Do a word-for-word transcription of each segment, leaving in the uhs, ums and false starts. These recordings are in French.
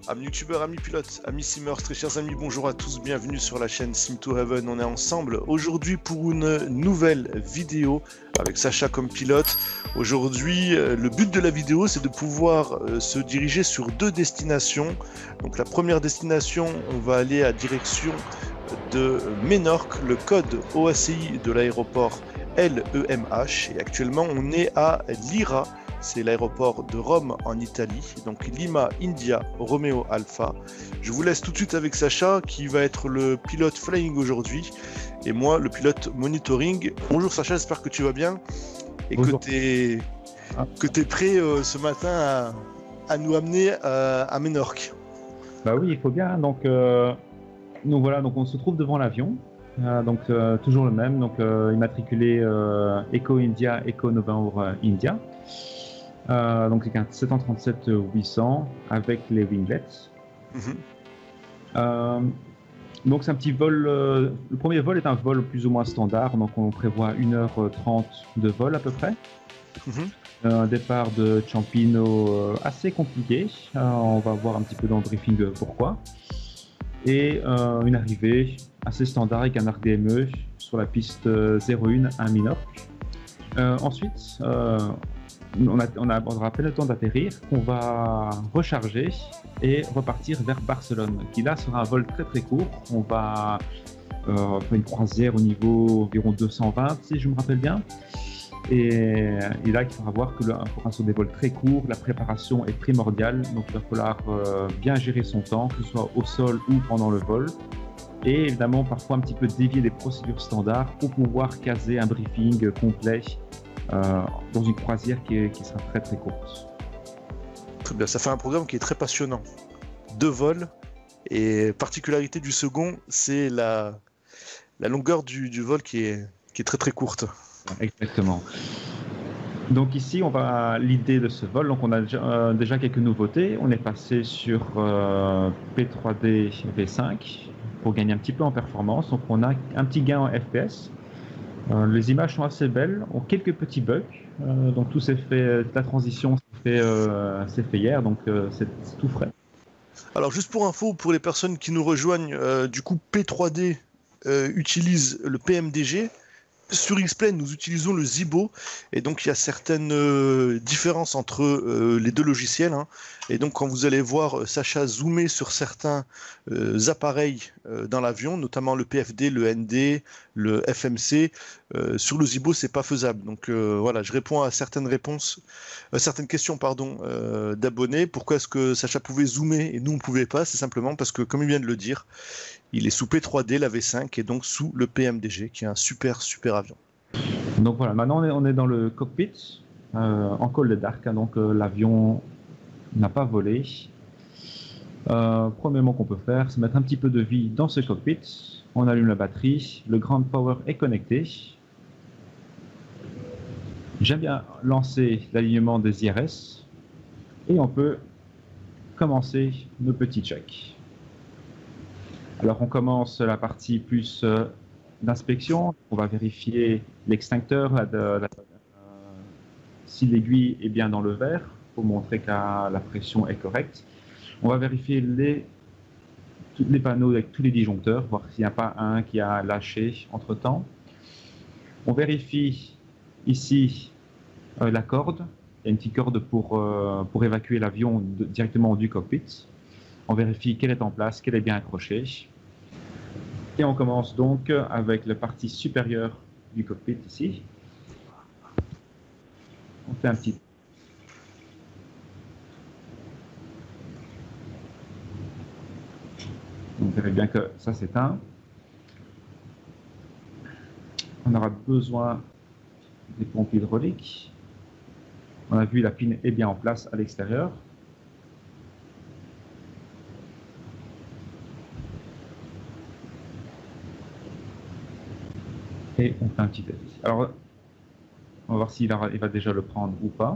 Amis youtubeurs, amis pilotes, amis simmers, très chers amis, bonjour à tous, bienvenue sur la chaîne Sim to Heaven. On est ensemble aujourd'hui pour une nouvelle vidéo avec Sacha comme pilote. Aujourd'hui, le but de la vidéo, c'est de pouvoir se diriger sur deux destinations. Donc la première destination, on va aller à direction de Menorque, le code O A C I de l'aéroport L E M H. Et actuellement, on est à Lira. C'est l'aéroport de Rome en Italie, donc Lima India Romeo Alpha. Je vous laisse tout de suite avec Sacha qui va être le pilote flying aujourd'hui et moi le pilote monitoring. Bonjour Sacha, j'espère que tu vas bien et Bonjour. que tu es, ah. que tu es prêt euh, ce matin à, à nous amener à, à Menorque. Bah oui, il faut bien. Donc, euh, donc voilà, donc on se trouve devant l'avion. Euh, donc euh, toujours le même, donc euh, immatriculé euh, Echo India, Echo November India. Euh, donc c'est un sept cent trente-sept huit cents avec les winglets. Mm-hmm. euh, donc c'est un petit vol, euh, le premier vol est un vol plus ou moins standard, donc on prévoit une heure trente de vol à peu près. Mm-hmm. Un départ de Ciampino euh, assez compliqué, euh, on va voir un petit peu dans le briefing pourquoi. Et euh, une arrivée assez standard avec un R D M E sur la piste zéro un à Minorque. Euh, ensuite, euh, on, a, on, a, on aura à peine le temps d'atterrir, on va recharger et repartir vers Barcelone, qui là sera un vol très très court. On va euh, faire une croisière au niveau environ deux cent vingt, si je me rappelle bien. Et, et là, il faudra voir que le, pour sur des vols très courts, la préparation est primordiale. Donc, il va falloir euh, bien gérer son temps, que ce soit au sol ou pendant le vol. Et évidemment, parfois un petit peu dévier des procédures standards pour pouvoir caser un briefing complet euh, dans une croisière qui, est, qui sera très très courte. Très bien, ça fait un programme qui est très passionnant. Deux vols, et particularité du second, c'est la, la longueur du, du vol qui est, qui est très très courte. Exactement. Donc ici, on va l'idée de ce vol. Donc on a déjà, euh, déjà quelques nouveautés. On est passé sur euh, P trois D V cinq pour gagner un petit peu en performance. Donc on a un petit gain en F P S. Euh, les images sont assez belles, ont quelques petits bugs. Euh, donc tout s'est fait, la transition s'est fait, euh, s'est fait hier, donc euh, c'est tout frais. Alors juste pour info, pour les personnes qui nous rejoignent, euh, du coup P trois D euh, utilise le P M D G. Sur X-Plane, nous utilisons le Zibo, et donc il y a certaines euh, différences entre euh, les deux logiciels. Hein. Et donc quand vous allez voir euh, Sacha zoomer sur certains euh, appareils euh, dans l'avion, notamment le P F D, le N D, le F M C, euh, sur le Zibo c'est pas faisable. Donc euh, voilà, je réponds à certaines réponses, euh, certaines questions pardon euh, d'abonnés. Pourquoi est-ce que Sacha pouvait zoomer et nous on pouvait pas? C'est simplement parce que, comme il vient de le dire, il est sous P trois D, la V cinq, et donc sous le P M D G, qui est un super, super avion. Donc voilà, maintenant on est, on est dans le cockpit, euh, en col de Dark, hein, donc euh, l'avion n'a pas volé. Euh, premièrement qu'on peut faire, c'est mettre un petit peu de vie dans ce cockpit. On allume la batterie, le ground power est connecté. J'aime bien lancer l'alignement des I R S, et on peut commencer nos petits checks. Alors on commence la partie plus euh, d'inspection. On va vérifier l'extincteur, la, la, la, si l'aiguille est bien dans le verre pour montrer que la, la pression est correcte. On va vérifier les, tous les panneaux avec tous les disjoncteurs, voir s'il n'y a pas un qui a lâché entre temps. On vérifie ici euh, la corde. Il y a une petite corde pour, euh, pour évacuer l'avion directement du cockpit. On vérifie qu'elle est en place, qu'elle est bien accrochée. Et on commence donc avec la partie supérieure du cockpit ici. On fait un petit... Vous verrez bien que ça s'éteint. On aura besoin des pompes hydrauliques. On a vu la pine est bien en place à l'extérieur. Et on fait un petit test. Alors, on va voir s'il va déjà le prendre ou pas.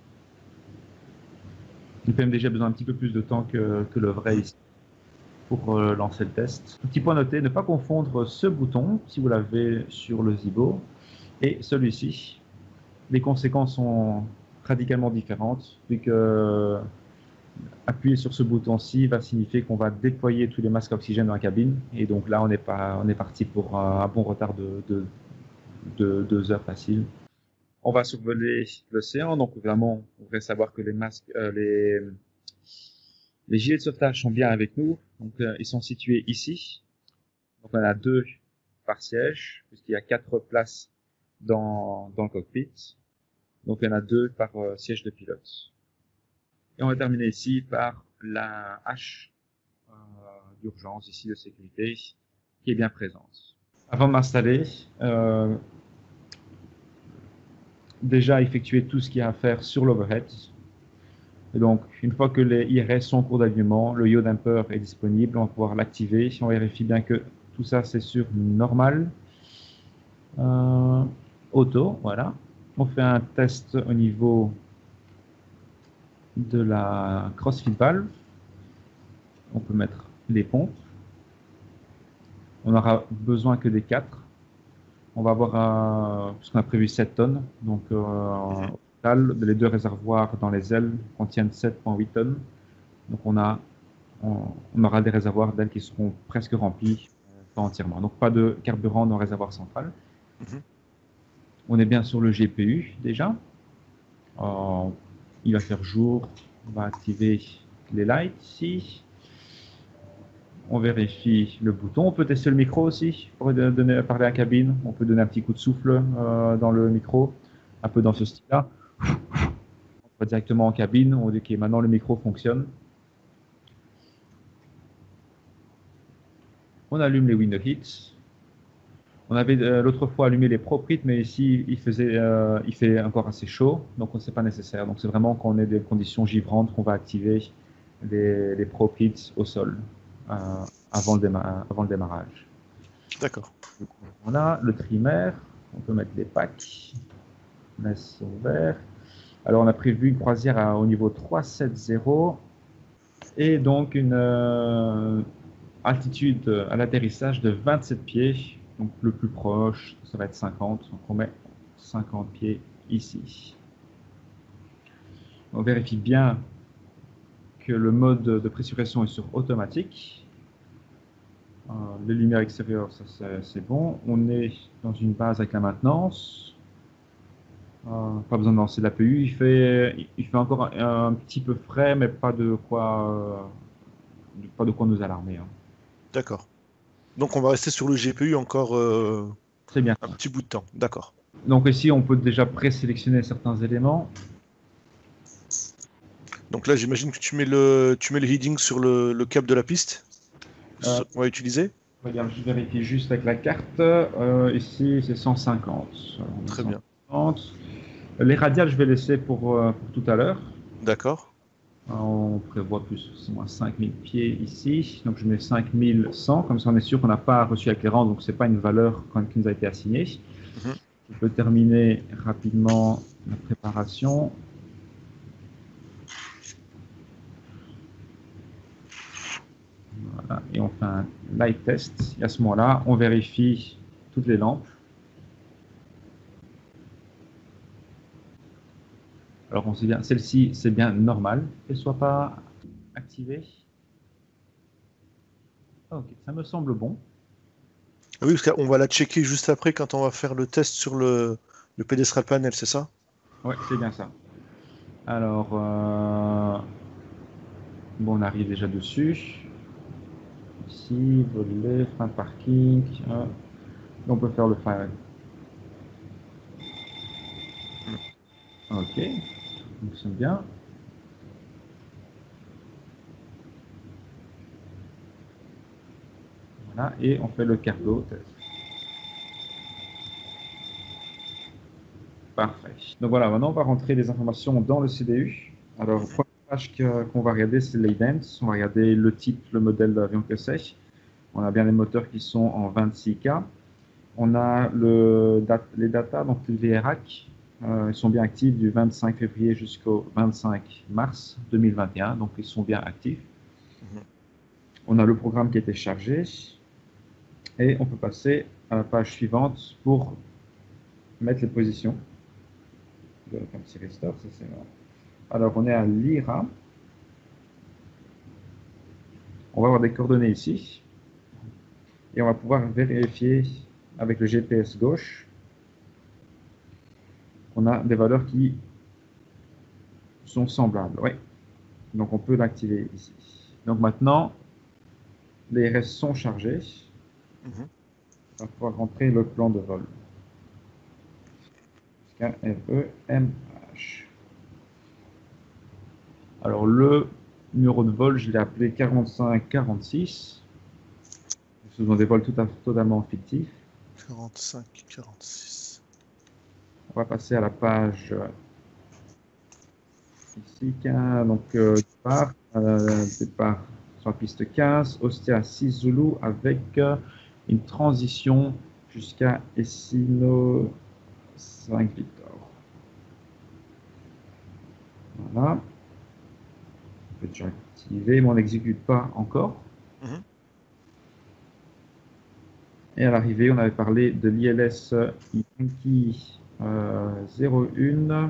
Le P M D G a besoin un petit peu plus de temps que, que le vrai ici pour euh, lancer le test. Petit point noté, ne pas confondre ce bouton, si vous l'avez sur le Zibo, et celui-ci. Les conséquences sont radicalement différentes, vu que appuyer sur ce bouton-ci va signifier qu'on va déployer tous les masques à oxygène dans la cabine. Et donc là, on est, pas, on est parti pour un, un bon retard de, de, de deux heures facile. On va survoler l'océan. Donc évidemment, on devrait savoir que les masques, euh, les, les gilets de sauvetage sont bien avec nous. Donc euh, ils sont situés ici. Donc on a deux par siège, puisqu'il y a quatre places dans, dans le cockpit. Donc il y en a deux par euh, siège de pilote. Et on va terminer ici par la hache euh, d'urgence ici de sécurité qui est bien présente. Avant de m'installer, euh, déjà effectuer tout ce qu'il y a à faire sur l'overhead. Et donc, une fois que les I R S sont en cours d'alignement, le yaw damper est disponible, on va pouvoir l'activer. On vérifie bien que tout ça c'est sur normal. Euh, auto, voilà. On fait un test au niveau de la crossfit valve. On peut mettre les pompes. On aura besoin que des quatre. On va avoir, un, parce qu'on a prévu sept tonnes, donc euh, Mhm. au total, les deux réservoirs dans les ailes contiennent sept virgule huit tonnes. Donc on, a, on, on aura des réservoirs d'ailes qui seront presque remplis, euh, pas entièrement. Donc pas de carburant dans le réservoir central. Mhm. On est bien sur le G P U déjà. Euh, il va faire jour. On va activer les lights ici. On vérifie le bouton. On peut tester le micro aussi pour donner, parler à la cabine. On peut donner un petit coup de souffle euh, dans le micro, un peu dans ce style-là. On va directement en cabine. On dit que maintenant le micro fonctionne. On allume les window heats. On avait euh, l'autre fois allumé les prop heats, mais ici il, faisait, euh, il fait encore assez chaud, donc ce n'est pas nécessaire. Donc c'est vraiment quand on est des conditions givrantes qu'on va activer les, les prop heats au sol euh, avant, le avant le démarrage. D'accord. Voilà, le trimmer, on peut mettre des packs, laisse ouvert. Alors on a prévu une croisière à, au niveau trois cent soixante et donc une euh, altitude à l'atterrissage de vingt-sept pieds. Donc le plus proche, ça va être cinquante. Donc on met cinquante pieds ici. On vérifie bien que le mode de pressurisation est sur automatique. Euh, les lumières extérieures, ça c'est bon. On est dans une base avec la maintenance. Euh, pas besoin de lancer l'A P U. Il fait, il fait encore un, un petit peu frais, mais pas de quoi, euh, pas de quoi nous alarmer. Hein. D'accord. Donc on va rester sur le G P U encore euh, C'est bien un ça. petit bout de temps. D'accord. Donc ici, on peut déjà présélectionner certains éléments. Donc là, j'imagine que tu mets le, tu mets le heading sur le, le cap de la piste. Euh, On va utiliser. regarde, je vérifie juste avec la carte. Euh, ici, c'est cent cinquante. Alors, Très bien. cent cinquante. Les radiales, je vais laisser pour, euh, pour tout à l'heure. D'accord. On prévoit plus ou moins cinq mille pieds ici. Donc je mets cinq mille cent. Comme ça, on est sûr qu'on n'a pas reçu avec les rangs. Donc ce n'est pas une valeur qui nous a été assignée. Mhm. Je peux terminer rapidement la préparation. Voilà. Et on fait un light test. Et à ce moment-là, on vérifie toutes les lampes. Alors on sait bien, celle-ci, c'est bien normal qu'elle ne soit pas activée. Ok, ça me semble bon. Ah oui, parce qu'on va la checker juste après quand on va faire le test sur le, le pedestral panel, c'est ça? Ouais, c'est bien ça. Alors, euh... bon, on arrive déjà dessus. Ici, volet, frein de parking. Hein. On peut faire le frein. Mm. Ok, ça fonctionne bien. Voilà, et on fait le cargo test. Parfait. Donc voilà, maintenant on va rentrer les informations dans le C D U. Alors, la Mhm. première page qu'on va regarder, c'est l'ident. On va regarder le type, le modèle d'avion que c'est. On a bien les moteurs qui sont en vingt-six K. On a le, les datas, donc les V R A C. Euh, ils sont bien actifs du vingt-cinq février jusqu'au vingt-cinq mars deux mille vingt et un. Donc, ils sont bien actifs. Mhm. On a le programme qui a été chargé. Et on peut passer à la page suivante pour mettre les positions. Un petit restore, ça c'est bon. Alors, on est à l'I R A. On va avoir des coordonnées ici. Et on va pouvoir vérifier avec le G P S gauche. On a des valeurs qui sont semblables. Oui. Donc on peut l'activer ici. Donc maintenant, les R S sont chargés. Mhm. On va pouvoir rentrer le plan de vol. K R E M H. Alors le numéro de vol, je l'ai appelé quarante-cinq quarante-six. Ce sont des vols tout à, totalement fictifs. quarante-cinq quarante-six. On va passer à la page ici. Donc euh, départ, euh, départ sur la piste quinze, Ostia six Zulu avec euh, une transition jusqu'à Essino cinq Victor. Voilà. Je vais déjà activer, mais on n'exécute pas encore. Mhm. Et à l'arrivée, on avait parlé de l'I L S Yankee euh, zéro un.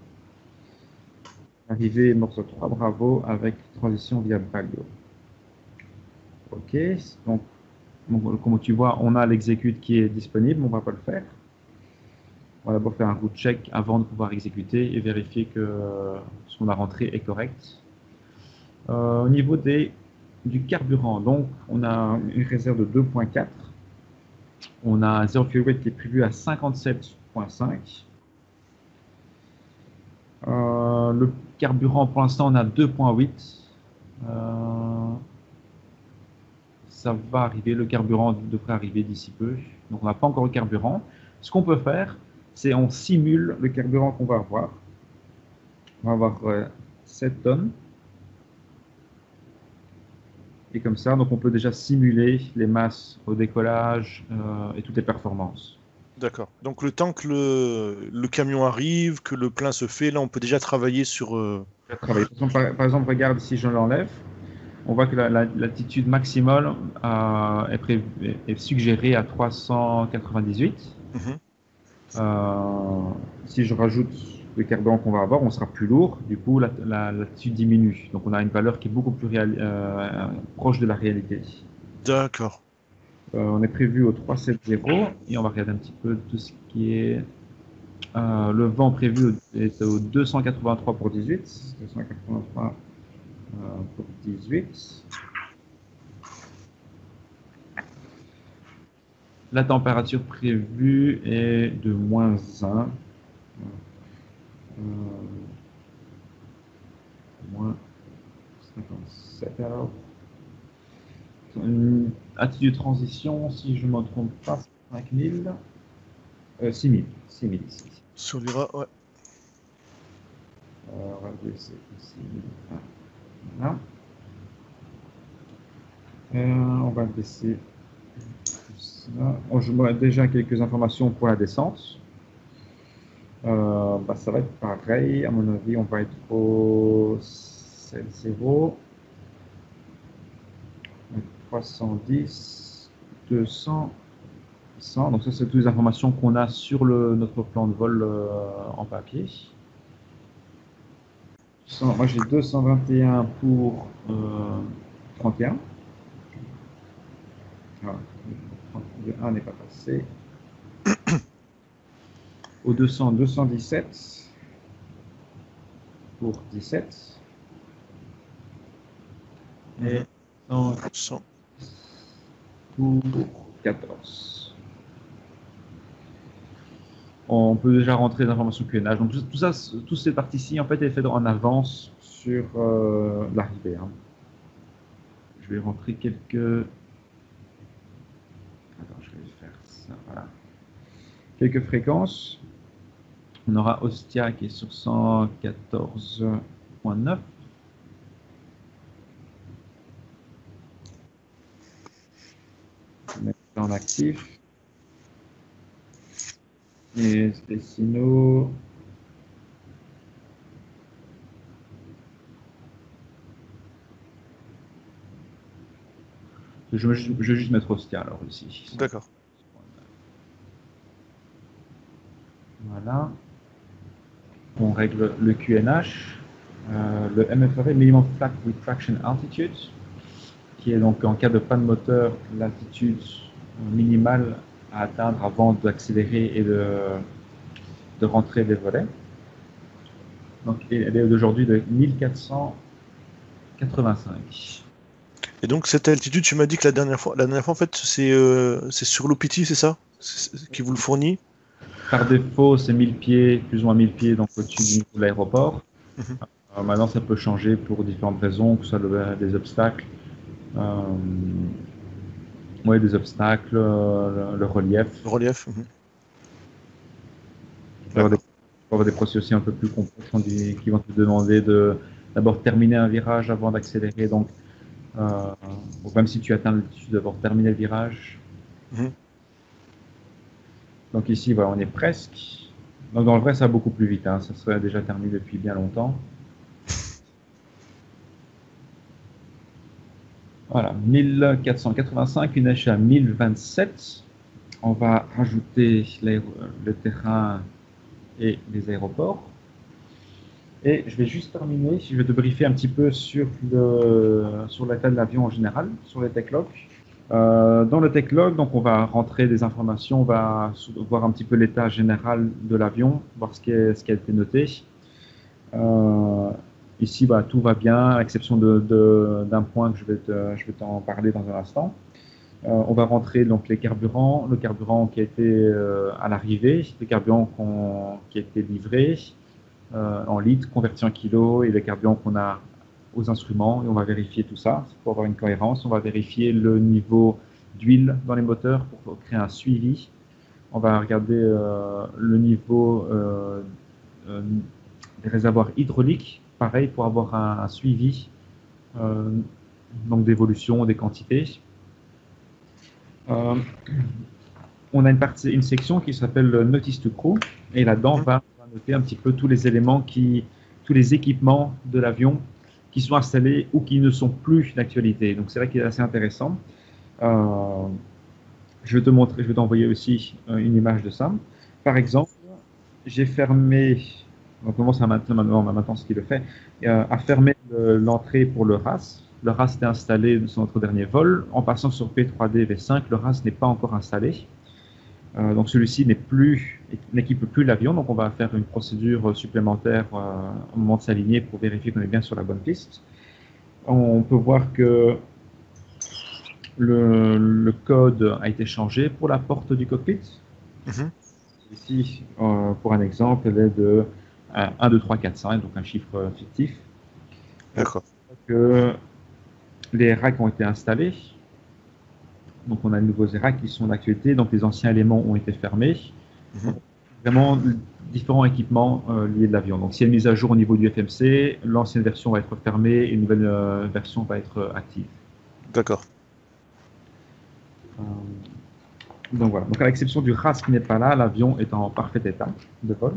Arrivée morceau trois Bravo avec transition via Baguio. Ok, donc, donc comme tu vois, on a l'exécute qui est disponible, on ne va pas le faire. On va d'abord faire un route check avant de pouvoir exécuter et vérifier que ce qu'on a rentré est correct. Euh, au niveau des, du carburant, donc on a une réserve de deux virgule quatre. On a un zero fuel weight qui est prévu à cinquante-sept virgule cinq. Euh, le carburant, pour l'instant, on a deux virgule huit. Euh, ça va arriver, le carburant devrait arriver d'ici peu. Donc, on n'a pas encore le carburant. Ce qu'on peut faire, c'est on simule le carburant qu'on va avoir. On va avoir euh, sept tonnes. Et comme ça, donc on peut déjà simuler les masses au décollage euh, et toutes les performances. D'accord. Donc le temps que le, le camion arrive, que le plein se fait, là on peut déjà travailler sur... euh, Par, par exemple, regarde si je l'enlève. On voit que l'altitude la, la, maximale euh, est, prévu, est suggérée à trois cent quatre-vingt-dix-huit. Mhm. Euh, si je rajoute le carburant qu'on va avoir, on sera plus lourd. Du coup, l'altitude diminue. Donc, on a une valeur qui est beaucoup plus réal, euh, proche de la réalité. D'accord. Euh, on est prévu au trois cent soixante et on va regarder un petit peu tout ce qui est... Euh, le vent prévu est au deux cent quatre-vingt-trois pour dix-huit. deux cent quatre-vingt-trois euh, pour dix-huit. La température prévue est de moins un. Euh, moins cinquante-sept alors. Une attitude de transition, si je ne me trompe pas, cinq mille. Euh, six mille. six mille ici. Sur l'I R A, ouais. Euh, on va baisser ici. Voilà. Euh, on va baisser tout ça. Bon, je vois déjà quelques informations pour la descente. Euh, bah, ça va être pareil. À mon avis, on va être au zéro. trois cent dix, deux cents, cent. Donc ça, c'est toutes les informations qu'on a sur le, notre plan de vol euh, en papier. cent, moi, j'ai deux cent vingt et un pour euh, trente et un. Voilà. Le un n'est pas passé. Au deux cents, deux cent dix-sept pour dix-sept. Et cent. pour quatorze. On peut déjà rentrer les informations Q N H. Donc tout ça, toute cette partie-ci, en fait, est faite en avance sur euh, l'arrivée. Hein. Je vais rentrer quelques... Attends, je vais faire ça. Voilà. Quelques fréquences. On aura Ostia qui est sur cent quatorze virgule neuf. Mettre ça en actif. Et Essino. Je vais, je vais juste mettre Ostia alors ici. D'accord. Voilà. On règle le Q N H. Euh, le M F R, Minimum Flat Retraction Altitude. qui est donc en cas de panne moteur, l'altitude minimale à atteindre avant d'accélérer et de, de rentrer les volets. Donc, elle est d'aujourd'hui de mille quatre cent quatre-vingt-cinq. Et donc cette altitude, tu m'as dit que la dernière fois, la dernière fois en fait, c'est euh, c'est sur l'O P T, c'est ça, c'est, qui vous le fournit? Par défaut, c'est mille pieds, plus ou moins mille pieds, donc au-dessus du niveau de l'aéroport. Mhm. Euh, maintenant, ça peut changer pour différentes raisons, que ce soit le, des obstacles, euh, ouais, des obstacles, euh, le, le relief. Le relief. Mhm. Il peut y avoir des, avoir des processus aussi un peu plus complexes qui vont te demander de d'abord terminer un virage avant d'accélérer. Donc, euh, donc, même si tu atteins l'altitude, d'abord terminer le virage. Mhm. Donc ici, voilà, on est presque. Donc dans le vrai, ça va beaucoup plus vite. Hein. Ça serait déjà terminé depuis bien longtemps. Voilà, mille quatre cent quatre-vingt-cinq, une échelle à mille vingt-sept. On va rajouter le terrain et les aéroports. Et je vais juste terminer, je vais te briefer un petit peu sur le sur l'état de l'avion en général, sur les tech logs. Euh, dans le tech log, donc on va rentrer des informations, on va voir un petit peu l'état général de l'avion, voir ce qui, est, ce qui a été noté. Euh, ici, bah, tout va bien, à l'exception de, de, d'un point que je vais, te, je vais t'en parler dans un instant. Euh, on va rentrer donc les carburants, le carburant qui a été euh, à l'arrivée, le carburant qu'on, qui a été livré euh, en litres, converti en kilos, et le carburant qu'on a aux instruments, et on va vérifier tout ça pour avoir une cohérence. On va vérifier le niveau d'huile dans les moteurs pour créer un suivi. On va regarder euh, le niveau euh, euh, des réservoirs hydrauliques, pareil, pour avoir un, un suivi euh, donc d'évolution des quantités. Euh, on a une, partie, une section qui s'appelle Notice to Crew, et là-dedans, on va noter un petit peu tous les éléments, qui, tous les équipements de l'avion qui sont installés ou qui ne sont plus d'actualité. Donc c'est vrai qu'il est assez intéressant. Euh, je vais te montrer, je vais t'envoyer aussi une image de ça. Par exemple, j'ai fermé, on commence à maintenant, maintenant ce qu'il le fait, euh, à fermer le, l'entrée pour le R A S. Le R A S était installé sur notre dernier vol. En passant sur P trois D V cinq, le R A S n'est pas encore installé. Euh, donc celui-ci n'est plus, n'équipe plus l'avion, donc on va faire une procédure supplémentaire euh, au moment de s'aligner pour vérifier qu'on est bien sur la bonne piste. On peut voir que le, le code a été changé pour la porte du cockpit. Mm-hmm. Ici, euh, pour un exemple, elle est de un, deux, trois, quatre, cinq, donc un chiffre fictif. D'accord. Que les racks ont été installés. Donc on a de nouveaux racks qui sont d'actualité, donc les anciens éléments ont été fermés. Mm-hmm. Vraiment différents équipements euh, liés de l'avion. Donc s'il y a une mise à jour au niveau du F M C, l'ancienne version va être fermée et une nouvelle euh, version va être active. D'accord. Euh, donc voilà. Donc à l'exception du R A S qui n'est pas là, l'avion est en parfait état de vol.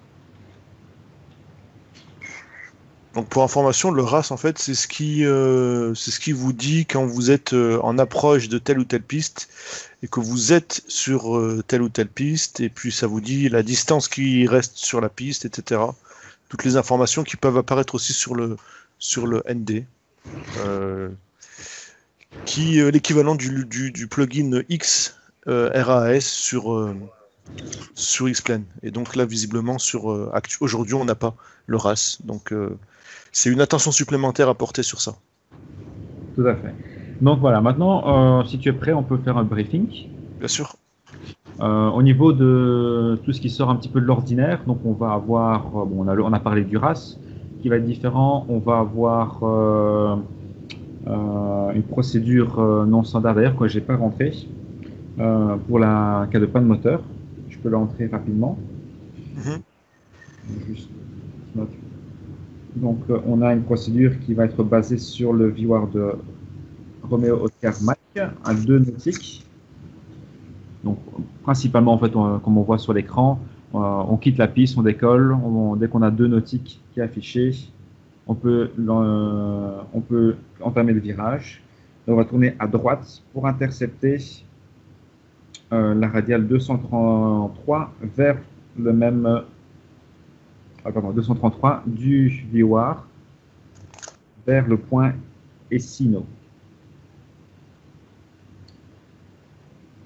Donc pour information, le R A S en fait c'est ce qui euh, c'est ce qui vous dit quand vous êtes euh, en approche de telle ou telle piste et que vous êtes sur euh, telle ou telle piste, et puis ça vous dit la distance qui reste sur la piste, et cetera. Toutes les informations qui peuvent apparaître aussi sur le sur le N D, euh, qui euh, l'équivalent du, du, du plugin X euh, R A S sur euh, sur X-Plane. Et donc là visiblement sur euh, aujourd'hui on n'a pas le R A S, donc euh, c'est une attention supplémentaire à porter sur ça. Tout à fait. Donc voilà, maintenant, euh, si tu es prêt, on peut faire un briefing. Bien sûr. Euh, au niveau de tout ce qui sort un petit peu de l'ordinaire, donc on va avoir, bon, on, a, on a parlé du R A S, qui va être différent. On va avoir euh, euh, une procédure euh, non standard, d'ailleurs, que je n'ai pas rentrée, euh, pour la cas de panne moteur. Je peux l'entrer rapidement. Mm-hmm. Juste, donc, euh, on a une procédure qui va être basée sur le V WAR de Romeo Oscar Mike à deux nautiques. Donc, principalement, en fait, on, comme on voit sur l'écran, euh, on quitte la piste, on décolle. On, dès qu'on a deux nautiques qui est affiché, on peut, euh, on peut entamer le virage. Et on va tourner à droite pour intercepter euh, la radiale deux cent trente-trois vers le même. Ah, pardon, deux cent trente-trois du V WAR vers le point Essino.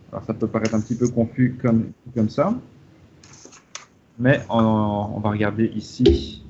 Alors ça peut paraître un petit peu confus comme, comme ça, mais on, on va regarder ici.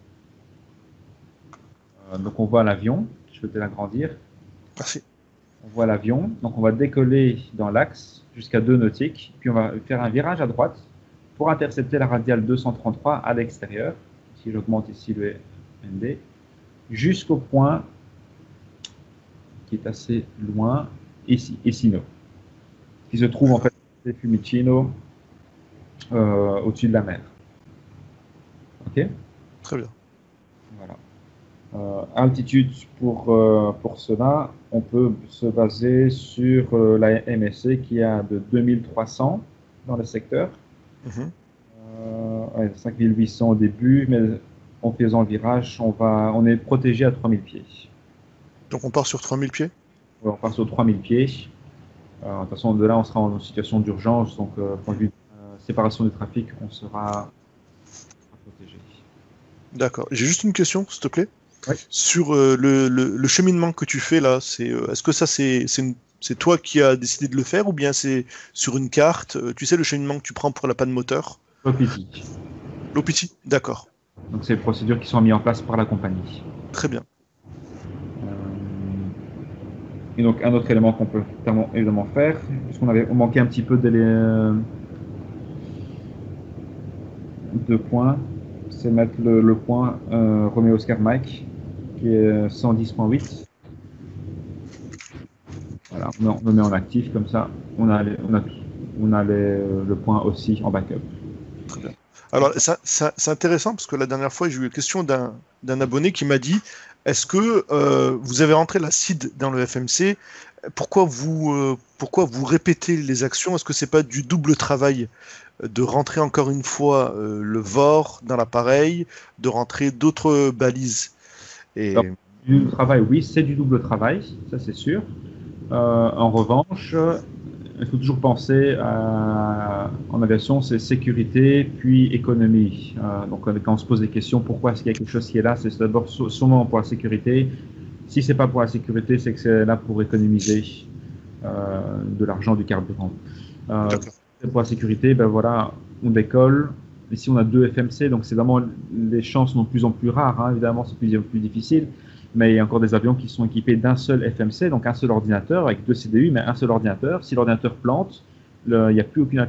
Euh, donc on voit l'avion, je peux te l'agrandir. Merci. On voit l'avion, donc on va décoller dans l'axe jusqu'à deux nautiques, puis on va faire un virage à droite pour intercepter la radiale deux cent trente-trois à l'extérieur. Si j'augmente ici le N D, jusqu'au point qui est assez loin, ici, Essino, qui se trouve en fait à Fiumicino, euh, au-dessus de la mer. Ok. Très bien. Voilà. Euh, altitude pour, euh, pour cela, on peut se baser sur euh, la M S C qui est de deux mille trois cents dans le secteur. Mm-hmm. euh, ouais, cinq mille huit cents au début, mais en faisant le virage, on, va, on est protégé à trois mille pieds. Donc on part sur trois mille pieds? On part sur trois mille pieds. Euh, de toute façon, de là, on sera en situation d'urgence, donc euh, point de vue euh, séparation du trafic, on sera protégé. D'accord. J'ai juste une question, s'il te plaît. Oui. Sur euh, le, le, le cheminement que tu fais là, c'est euh, est-ce que ça c'est c'est toi qui as décidé de le faire ou bien c'est sur une carte? euh, Tu sais le cheminement que tu prends pour la panne moteur? L'O P T. L'O P T, d'accord. Donc c'est les procédures qui sont mises en place par la compagnie. Très bien. Euh, Et donc un autre élément qu'on peut évidemment faire, puisqu'on avait manqué un petit peu de, les, de points, c'est mettre le, le point euh, Romeo Oscar Mike, qui est cent dix point huit. Voilà, on le met en actif comme ça, on a, les, on a, on a les, le point aussi en backup. Très bien. Alors, ça, ça, c'est intéressant parce que la dernière fois, j'ai eu une question d'un d'un abonné qui m'a dit est-ce que euh, vous avez rentré la C I D dans le F M C? Pourquoi vous, euh, pourquoi vous répétez les actions? Est-ce que c'est pas du double travail de rentrer encore une fois euh, le V O R dans l'appareil, de rentrer d'autres balises? Et... Alors, du travail, oui, c'est du double travail, ça c'est sûr. Euh, en revanche, il faut toujours penser à, en aviation, c'est sécurité puis économie. Euh, donc quand on se pose des questions, pourquoi est-ce qu'il y a quelque chose qui est là, c'est d'abord sûrement pour la sécurité. Si c'est pas pour la sécurité, c'est que c'est là pour économiser euh, de l'argent, du carburant. Euh, si c'est pour la sécurité, ben voilà, on décolle. Ici, on a deux F M C, donc c'est vraiment les chances sont de plus en plus rares. Hein, évidemment, c'est plus, plus difficile. Mais il y a encore des avions qui sont équipés d'un seul F M C, donc un seul ordinateur avec deux C D U, mais un seul ordinateur. Si l'ordinateur plante, le, il n'y a,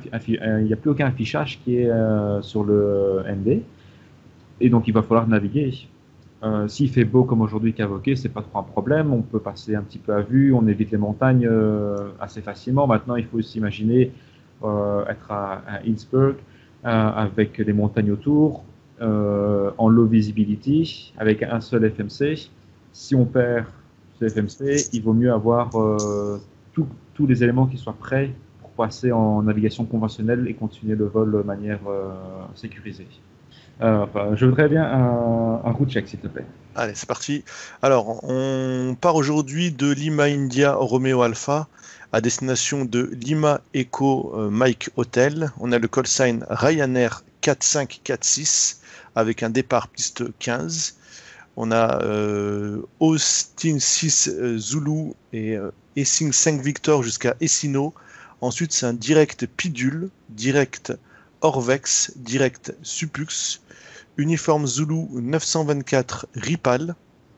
a plus aucun affichage qui est euh, sur le N D. Et donc, il va falloir naviguer. Euh, S'il fait beau comme aujourd'hui qu'à Woké, c'est pas trop un problème. On peut passer un petit peu à vue, on évite les montagnes euh, assez facilement. Maintenant, il faut s'imaginer euh, être à, à Innsbruck euh, avec les montagnes autour, euh, en low visibility, avec un seul F M C. Si on perd ce F M C, il vaut mieux avoir euh, tous les éléments qui soient prêts pour passer en navigation conventionnelle et continuer le vol de manière euh, sécurisée. Euh, enfin, je voudrais bien un, un route check, s'il te plaît. Allez, c'est parti. Alors, on part aujourd'hui de Lima India Romeo Alpha à destination de Lima Echo euh, Mike Hotel. On a le call sign Ryanair quatre cinq quatre six avec un départ piste quinze. On a euh, Austin six euh, Zulu et euh, Essing cinq Victor jusqu'à Essino. Ensuite, c'est un direct Pidule, direct Orvex, direct Supux. Uniforme Zulu neuf cent vingt-quatre Ripal,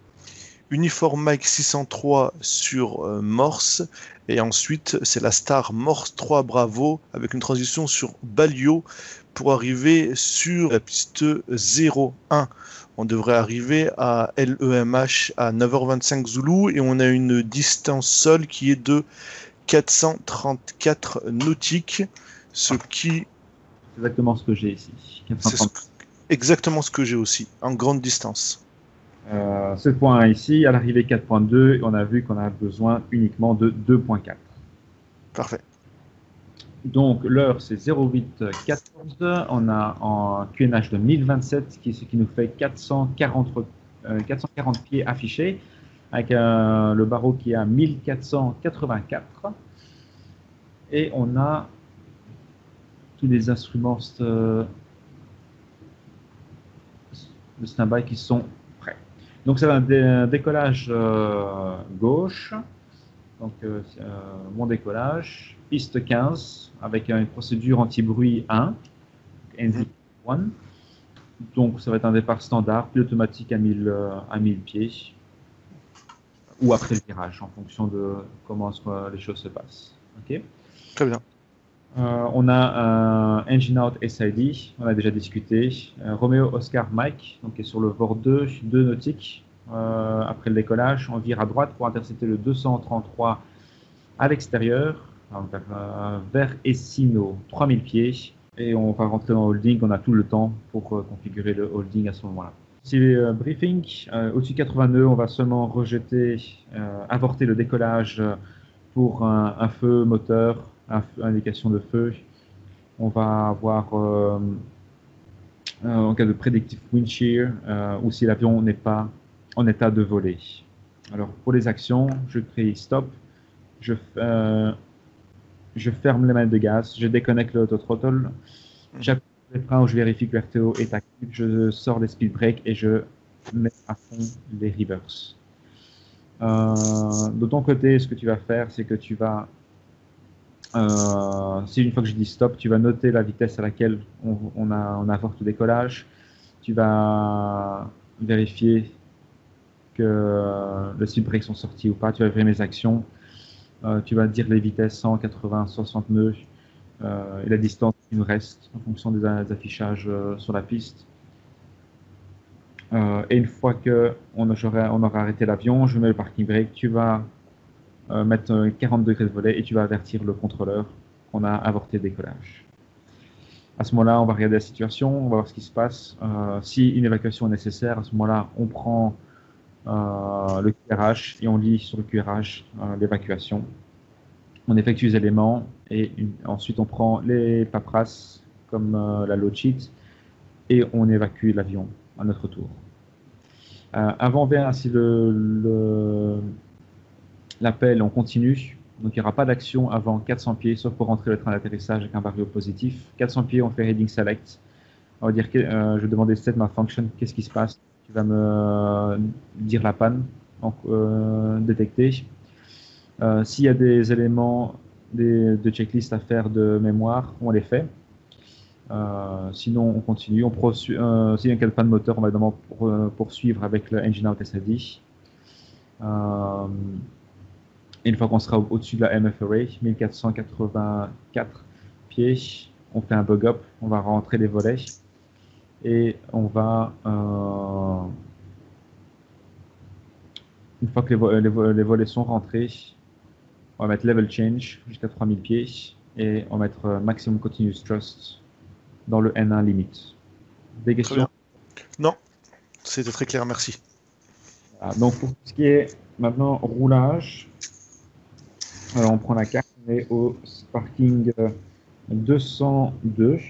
Uniforme Mike six cent trois sur euh, Morse, et ensuite c'est la Star Morse trois Bravo avec une transition sur Balio pour arriver sur la piste zéro un. On devrait arriver à L E M H à neuf heures vingt-cinq Zulu et on a une distance sol qui est de quatre cent trente-quatre nautiques, ce qui... C'est exactement ce que j'ai ici. C'est ce... exactement ce que j'ai aussi, en grande distance. Euh, ce point ici, à l'arrivée quatre point deux, on a vu qu'on a besoin uniquement de deux point quatre. Parfait. Donc l'heure c'est zéro huit quatorze, on a en Q N H de mille vingt-sept, qui, ce qui nous fait quatre cent quarante, euh, quatre cent quarante pieds affichés, avec euh, le barreau qui est à mille quatre cent quatre-vingt-quatre. Et on a tous les instruments de stand-by qui sont prêts. Donc c'est un, dé un décollage euh, gauche, donc euh, euh, mon décollage, piste quinze avec une procédure anti-bruit un, N D un. Donc ça va être un départ standard, puis automatique à mille, euh, à mille pieds, ou après le virage, en fonction de comment les choses se passent. Okay. Très bien. Euh, on a un Engine Out S I D, on a déjà discuté. Euh, Romeo Oscar Mike, donc qui est sur le V O R deux, deux nautiques. Euh, après le décollage, on vire à droite pour intercepter le deux cent trente-trois à l'extérieur, euh, vers Essino, trois mille pieds. Et on va rentrer dans le holding, on a tout le temps pour euh, configurer le holding à ce moment-là. Si euh, briefing, euh, au-dessus de quatre-vingts nœuds, on va seulement rejeter, euh, avorter le décollage pour un, un feu moteur, un feu, indication de feu. On va avoir, euh, euh, en cas de predictive wind shear, euh, ou si l'avion n'est pas en état de voler. Alors pour les actions, je crée stop, je, euh, je ferme les manettes de gaz, je déconnecte le autothrottle, j'appuie sur les freins où je vérifie que l'R T O est actif, je sors les speed breaks et je mets à fond les reverse. Euh, de ton côté, ce que tu vas faire, c'est que tu vas, euh, si une fois que je dis stop, tu vas noter la vitesse à laquelle on, on, a, on avorte le décollage, tu vas vérifier que les speed breaks sont sortis ou pas, tu vas vérifier mes actions, euh, tu vas dire les vitesses cent quatre-vingts, soixante nœuds euh, et la distance qui nous reste en fonction des, des affichages euh, sur la piste. Euh, et une fois qu'on on aura arrêté l'avion, je mets le parking brake, tu vas euh, mettre quarante degrés de volet et tu vas avertir le contrôleur qu'on a avorté le décollage. À ce moment-là, on va regarder la situation, on va voir ce qui se passe. Euh, si une évacuation est nécessaire, à ce moment-là, on prend euh, le Q R H et on lit sur le Q R H euh, l'évacuation. On effectue les éléments et une, ensuite on prend les paperasses comme euh, la load sheet et on évacue l'avion à notre tour. Euh, avant vient ainsi le, l'appel, on continue. Donc il n'y aura pas d'action avant quatre cents pieds, sauf pour rentrer le train d'atterrissage avec un barreau positif. quatre cents pieds, on fait heading select. On va dire que euh, je vais demander set ma function, qu'est-ce qui se passe? Tu vas me euh, dire la panne, donc euh, détecter. Euh, S'il y a des éléments des, de checklist à faire de mémoire, on les fait. Euh, sinon, on continue. On euh, S'il y a un cas de panne moteur, on va évidemment pour, euh, poursuivre avec le Engine Out S I D. Euh, et une fois qu'on sera au-dessus de la M F Array, mille quatre cent quatre-vingt-quatre pieds, on fait un bug up, on va rentrer les volets et on va, euh, une fois que les, vo les, vo les volets sont rentrés, on va mettre level change jusqu'à trois mille pieds et on va mettre maximum continuous thrust dans le N un limit. Des questions? Non, c'était très clair, merci. Voilà, donc pour ce qui est maintenant roulage, alors on prend la carte, on est au parking deux cent deux,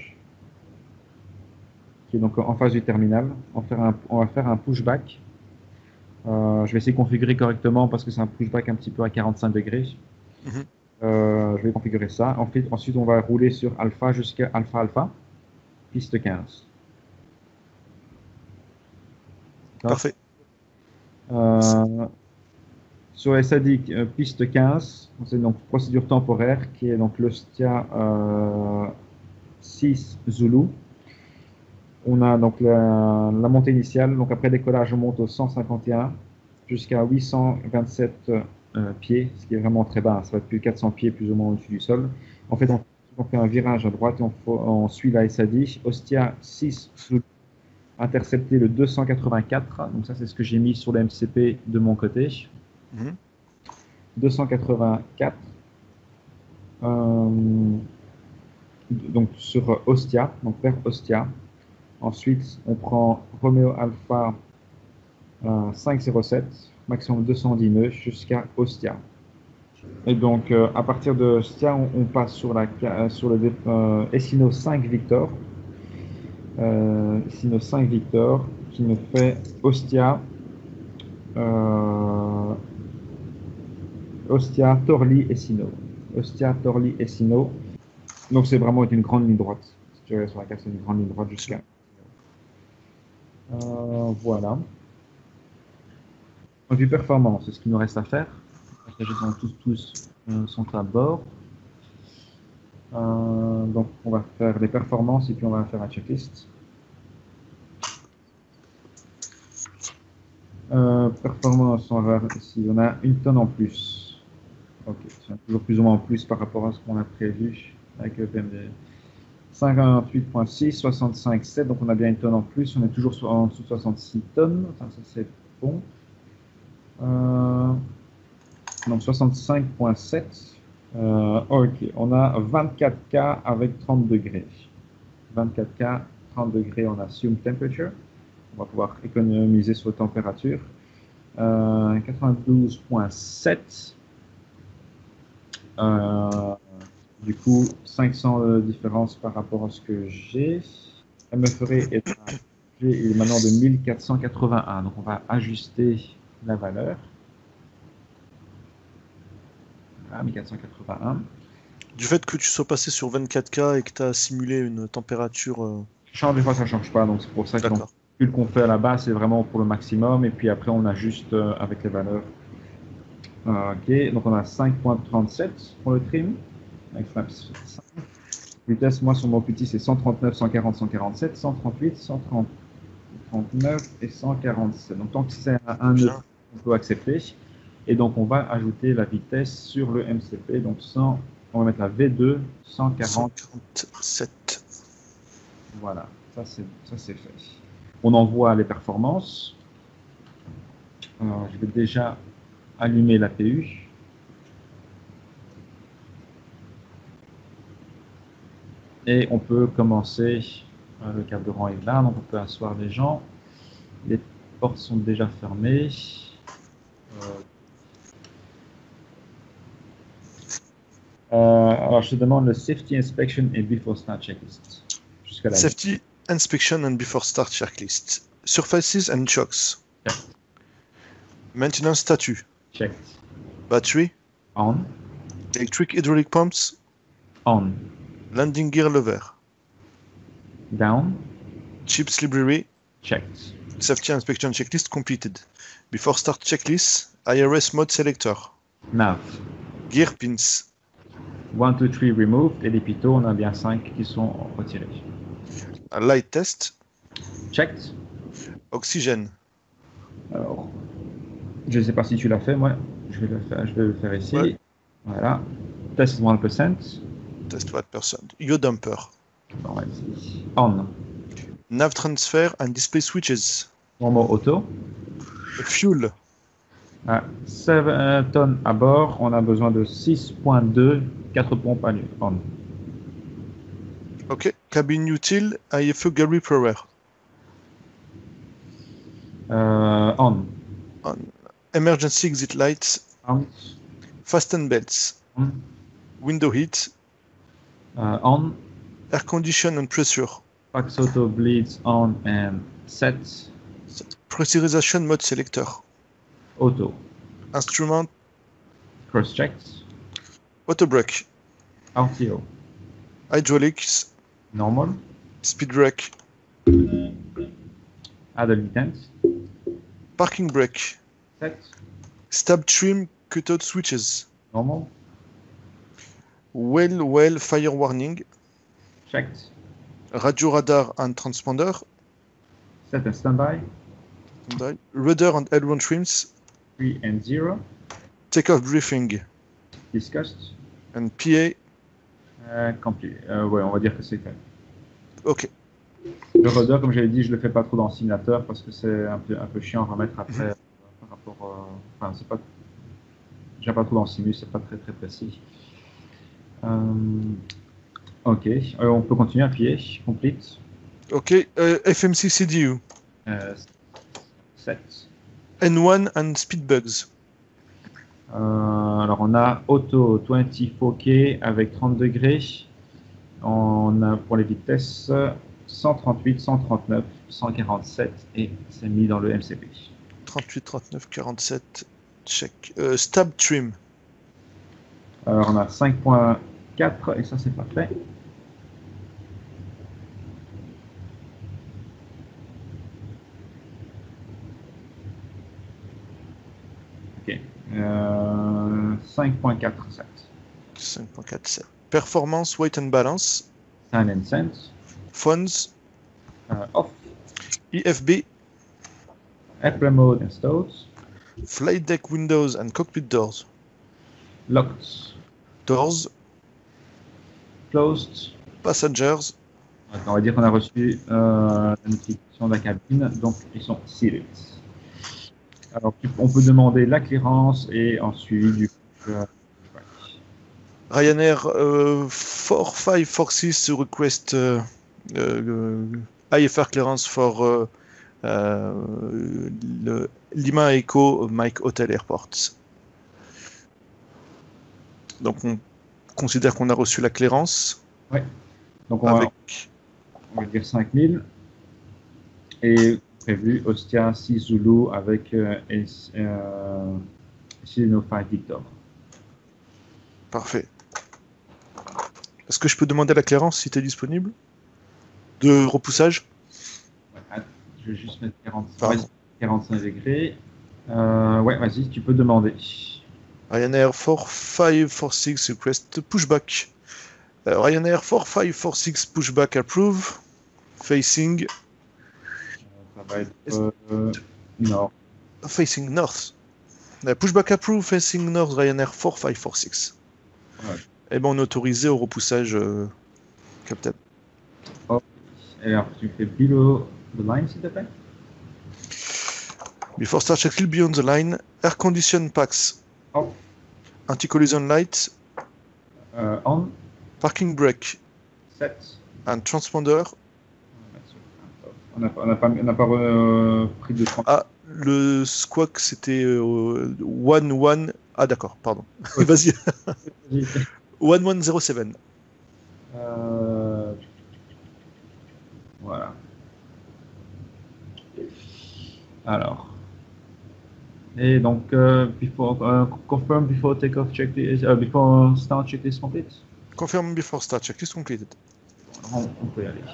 qui est donc en face du terminal. On va faire un, on va faire un pushback. Euh, je vais essayer de configurer correctement parce que c'est un pushback un petit peu à quarante-cinq degrés. Mm-hmm. euh, je vais configurer ça. Ensuite, ensuite, on va rouler sur alpha jusqu'à alpha alpha, piste quinze. Parfait. Euh, sur S A D euh, piste quinze, c'est donc procédure temporaire qui est donc l'Ostia euh, six Zulu. On a donc la, la montée initiale, donc après décollage on monte au cent cinquante et un jusqu'à huit cent vingt-sept euh, pieds, ce qui est vraiment très bas, ça va être plus de quatre cents pieds plus ou moins au-dessus du sol. En fait on, on fait un virage à droite et on, on suit la S A D, Ostia six Zulu. Intercepter le deux cent quatre-vingt-quatre, donc ça c'est ce que j'ai mis sur le M C P de mon côté. Mmh. deux cent quatre-vingt-quatre, euh, donc sur Ostia, donc vers Ostia. Ensuite, on prend Romeo Alpha euh, cinq zéro sept, maximum deux cent dix nœuds jusqu'à Ostia. Et donc euh, à partir de Ostia, on, on passe sur, la, euh, sur le euh, Essino cinq Victor. Euh, Essino cinq Victor qui nous fait Ostia, euh, Ostia, Torli, Essino. Ostia, Torli, Essino. Donc c'est vraiment une grande ligne droite. Si tu regardes sur la carte, c'est une grande ligne droite jusqu'à. Euh, voilà. Du performance, c'est ce qu'il nous reste à faire. Les gens tous, tous euh, sont à bord. Euh, donc, on va faire les performances et puis on va faire un checklist. Euh, performance, on va voir ici, on a une tonne en plus. Ok, c'est toujours plus ou moins en plus par rapport à ce qu'on a prévu avec le P M D. cinquante-huit virgule six, soixante-cinq virgule sept, donc on a bien une tonne en plus, on est toujours en dessous de soixante-six tonnes, enfin, ça c'est bon. Euh, donc soixante-cinq virgule sept, euh, ok, on a vingt-quatre K avec trente degrés. vingt-quatre K, trente degrés en assume temperature. On va pouvoir économiser sur température. Euh, quatre-vingt-douze virgule sept. Euh, du coup, cinq cents de différence par rapport à ce que j'ai. M F R est, est maintenant de mille quatre cent quatre-vingt-un. Donc, on va ajuster la valeur. Voilà, mille quatre cent quatre-vingt-un. Du fait que tu sois passé sur vingt-quatre K et que tu as simulé une température... euh, Change, des fois, ça ne change pas. Donc, c'est pour ça que le D'accord. calcul qu'on fait à la base, c'est vraiment pour le maximum. Et puis après, on ajuste euh, avec les valeurs. Euh, ok, donc on a cinq virgule trente-sept pour le trim. Avec Snap cinq. Vitesse, moi, sur mon petit, c'est cent trente-neuf, cent quarante, cent quarante-sept, cent trente-huit, cent trente, trente-neuf et cent quarante-sept. Donc, tant que c'est un nœud, Bien. on peut accepter. Et donc, on va ajouter la vitesse sur le M C P. Donc, cent, on va mettre la V deux, cent quarante. cent quarante-sept. Voilà, ça c'est, ça c'est fait. On envoie les performances. Alors, je vais déjà allumer l'A P U. Et on peut commencer. Euh, le carburant est là, donc on peut asseoir les gens. Les portes sont déjà fermées. Euh, euh, alors, je te demande le Safety Inspection et Before Start Checklist. Jusqu'à là. Safety inspection and before start checklist. Surfaces and chocks. Checked. Maintenance statue. Checked. Battery. On. Electric hydraulic pumps. On. Landing gear lever. Down. Chips library. Checked. Safety inspection checklist completed. Before start checklist. I R S mode selector. Nav. Gear pins. one, two, three removed. Et les pitot, on a bien cinq qui sont retirés. A light test. Checked. Oxygène. Alors, je ne sais pas si tu l'as fait, moi, je vais le faire, je vais le faire ici. Ouais. Voilà. Test one percent. Test one percent. Yodumper. Bon, ouais, ici. On. Nav transfer and display switches. Normal auto. Fuel. À sept tonnes à bord, on a besoin de six virgule deux, quatre pompes à on. Ok. Cabin util. I F E Gary Power. Euh, on. On. Emergency exit lights. On. Fasten belts. On. Window heat. Uh, on. Air condition and pressure. Pax auto bleeds on and set. Pressurization mode selector. Auto. Instrument. Cross checked. Auto brake. R T O. Hydraulics. Normal. Speed brake. Add intent. Parking brake. Set. Stab trim cutout switches. Normal. Well well fire warning. Checked. Radio radar and transponder. Set and standby. Rudder and aileron trims. three and zero. Takeoff briefing. Discussed. And P A. Euh, complet. Euh, ouais, on va dire que c'est fait. Ok. Le rudder, comme j'avais dit, je le fais pas trop dans le simulateur parce que c'est un peu, un peu chiant à remettre après. Mhm. euh, par rapport. Euh, enfin, c'est pas. J'aime pas trop dans le simu, c'est pas très très précis. Euh, ok. Euh, on peut continuer à appuyer. Complete. Ok. Uh, F M C C D U. Euh, set. N one and speed bugs. Euh, alors on a auto vingt-quatre K avec trente degrés. On a pour les vitesses cent trente-huit, cent trente-neuf, cent quarante-sept et c'est mis dans le M C P. trente-huit, trente-neuf, quarante-sept. Check. Uh, stab trim. Alors on a cinq virgule quatre et ça c'est pas fait. Ok. Euh, cinq virgule quarante-sept. cinq virgule quarante-sept. Performance, weight and balance. Sign and sense. Phones. Uh, off. E F B. Airplane mode and stalls. Flight deck windows and cockpit doors. Locked. Doors. Closed. Passengers. Attends, on va dire qu'on a reçu euh, la notification de la cabine, donc ils sont seated. Alors, on peut demander la clearance et en suivi du. Euh, Ryanair uh, four five four six request uh, uh, I F R clearance for uh, uh, le Lima Echo Mike Hotel Airport. Donc on considère qu'on a reçu la clearance. Ouais. Donc on, avec... va, on va dire cinq mille. Et prévu Ostia six Zulu avec euh, euh, Sileno cinq Victor. Parfait. Est-ce que je peux demander la clearance si tu es disponible? De repoussage? Ouais, je vais juste mettre quarante-cinq, quarante-cinq degrés. Euh, ouais, vas-y, tu peux demander. Ryanair four five four six request pushback. Uh, Ryanair four five four six pushback approve. Facing. Ça va être euh, nord. Facing north. Uh, pushback approve facing north Ryanair four five four six. Ouais. Et ben on est autorisé au repoussage, euh, Captain. Oh. Et alors tu fais below the line s'il te plaît. Before start check beyond the line. Air condition packs. Oh. Anti-collision light. Uh, on. Parking brake. Set. And transponder. On n'a pas, on a pas, on a pas euh, pris de trente. Ah, le squawk c'était euh, one one. Ah d'accord, pardon. Oui. Vas-y. one one zero seven. Euh... Voilà. Alors. Et donc, uh, before uh, confirm before takeoff checklist, uh, before start checklist complete. Confirm before start checklist completed. On, on peut y aller.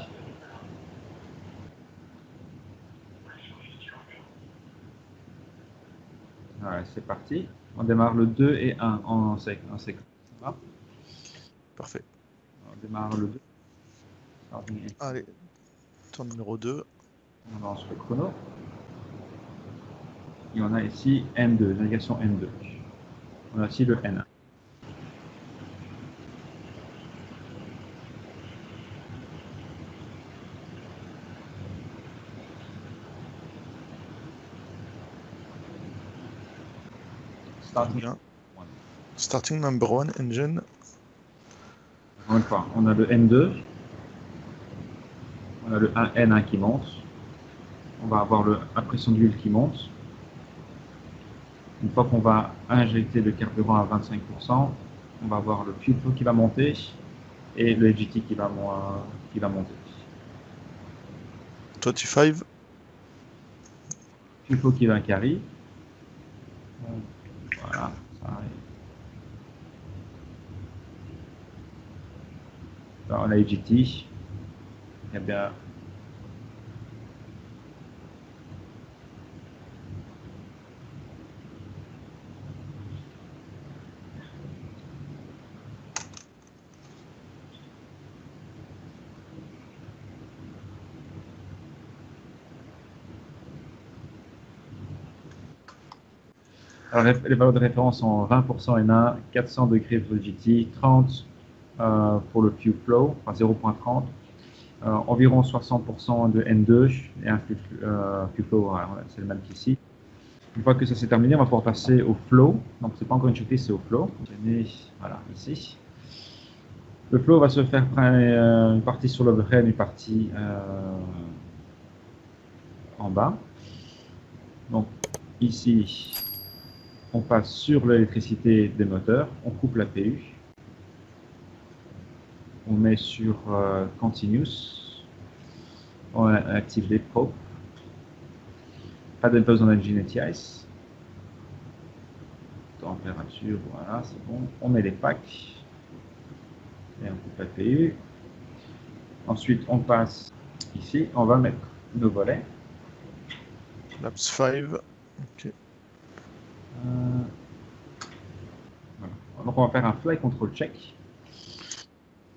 Voilà, c'est parti. On démarre le deux et un en séquence. Parfait. On démarre le deux. Allez, tour numéro deux. On lance le chrono. Et on a ici N deux, navigation N deux. On a ici le N un. Starting, Starting number one engine. Encore une fois, on a le N deux. On a le N un qui monte. On va avoir le, la pression d'huile qui monte. Une fois qu'on va injecter le carburant à vingt-cinq pour cent, on va avoir le fuel flow qui va monter et le G T qui va, qui va monter. vingt-cinq. Fuel flow qui va carry. Voilà, ça arrive. Là, on a le G T. Eh bien, alors, les valeurs de référence sont vingt pour cent N un, quatre cents degrés pour le G T, trente euh, pour le fuel flow, enfin zéro virgule trente, euh, environ soixante pour cent de N deux et un fuel, euh, fuel flow, voilà, c'est le même qu'ici. Une fois que ça s'est terminé, on va pouvoir passer au flow. Donc, c'est pas encore une checklist, c'est au flow. Voilà, ici. Le flow va se faire une partie sur l'overhead, une partie euh, en bas. Donc, ici, on passe sur l'électricité des moteurs, on coupe la P U, on met sur euh, Continuous, on active les probes, pas de besoin d'engine et T I. Température, voilà, c'est bon. On met les packs et on coupe la P U. Ensuite, on passe ici, on va mettre nos volets. Laps cinq. Ok. Euh, voilà. Donc on va faire un fly control check.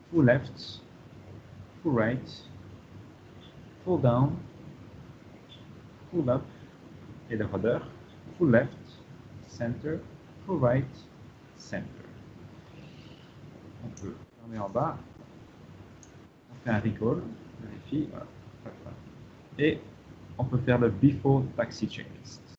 full left, full right, full down, full up, et le rudder, full left, center, full right, center. On peut fermer en bas, on fait un recall, vérifie, voilà, et on peut faire le before taxi checklist.